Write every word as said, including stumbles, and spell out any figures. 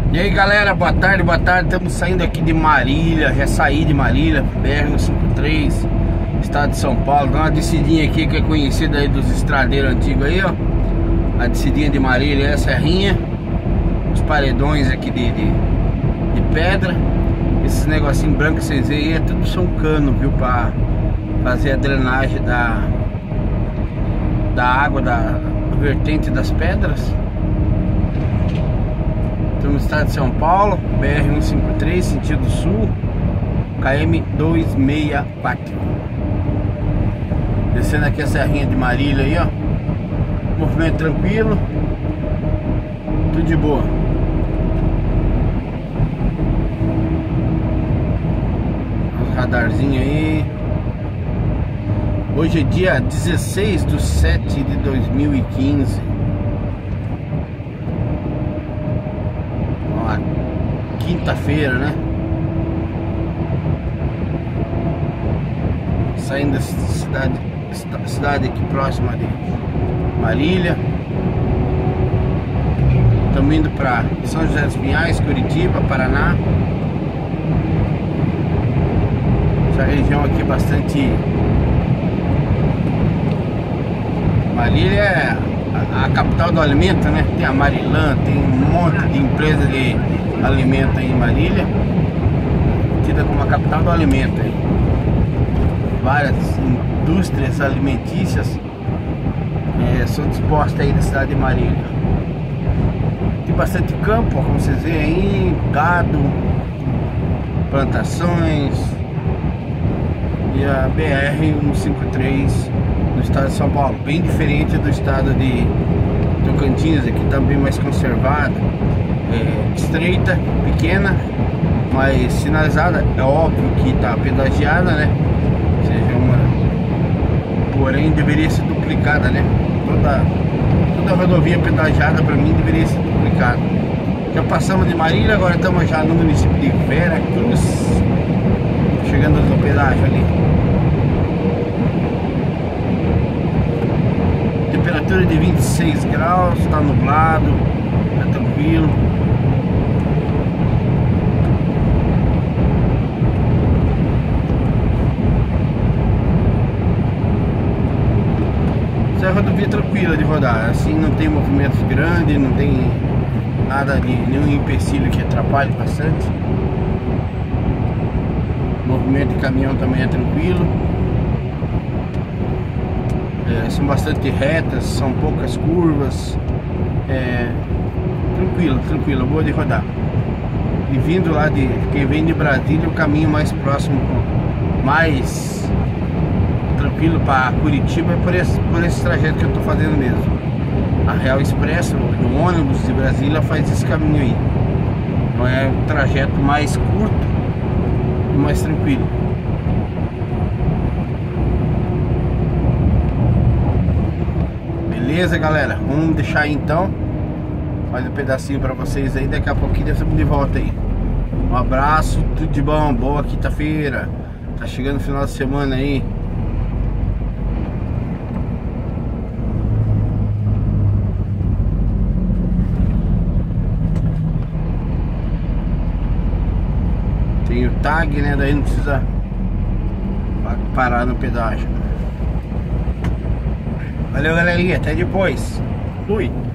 E aí galera, boa tarde, boa tarde. Estamos saindo aqui de Marília, já saí de Marília, B R cento e cinquenta e três, estado de São Paulo. Dá uma descidinha aqui que é conhecida aí dos estradeiros antigos aí, ó. A descidinha de Marília é a serrinha. Os paredões aqui de, de, de pedra. Esses negocinhos brancos que vocês veem aí é tudo são cano, viu? Pra fazer a drenagem da, da água da vertente das pedras. Estamos no estado de São Paulo, B R cento e cinquenta e três, sentido sul, K M duzentos e sessenta e quatro. Descendo aqui a serrinha de Marília aí, ó. Movimento tranquilo, tudo de boa. Os radarzinhos aí. Hoje é dia dezesseis de sete de dois mil e quinze. Quinta-feira, né? Saindo da cidade, cidade aqui próxima de Marília. Estamos indo para São José dos Pinhais, Curitiba, Paraná. Essa região aqui é bastante... Marília é a, a capital do alimento, né? Tem a Marilã, tem um monte de empresas de alimento aí em Marília, tida como a capital do alimento aí. Várias indústrias alimentícias é, são dispostas aí na cidade de Marília. Tem bastante campo, como vocês veem aí, gado, plantações. E a B R cento e cinquenta e três no estado de São Paulo, bem diferente do estado de Tocantins, aqui tá bem mais conservado. É, estreita, pequena, mas sinalizada. É óbvio que está pedagiada, né? Ou seja, uma... porém deveria ser duplicada, né? Toda, toda rodovia pedagiada para mim deveria ser duplicada. Já passamos de Marília, agora estamos já no município de Vera Cruz, chegando no pedágio ali. Temperatura de vinte e seis graus, está nublado, tá tranquilo. Essa é a rodovia tranquila de rodar, assim não tem movimentos grandes, não tem nada de nenhum empecilho que atrapalhe bastante. O movimento de caminhão também é tranquilo. É, são bastante retas, são poucas curvas. É, tranquilo, tranquilo, boa de rodar. E vindo lá de quem vem de Brasília, o caminho mais próximo, mais tranquilo para Curitiba é por esse, por esse trajeto que eu estou fazendo mesmo. A Real Expresso, do ônibus de Brasília, faz esse caminho aí. Então é um trajeto mais curto e mais tranquilo. Beleza, galera? Vamos deixar aí então mais um pedacinho pra vocês aí. Daqui a pouquinho estamos de volta aí. Um abraço, tudo de bom, boa quinta-feira. Tá chegando o final de semana aí. Tem o tag, né? Daí não precisa parar no pedágio. Valeu, galerinha, até depois. Fui.